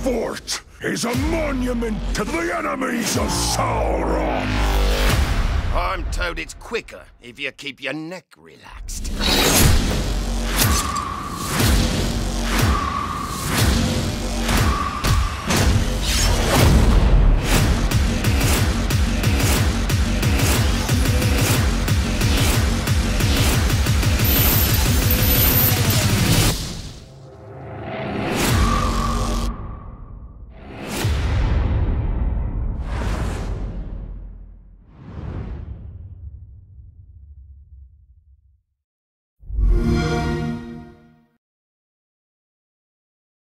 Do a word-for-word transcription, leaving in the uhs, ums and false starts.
fort is a monument to the enemies of Sauron. I'm told it's quicker if you keep your neck relaxed.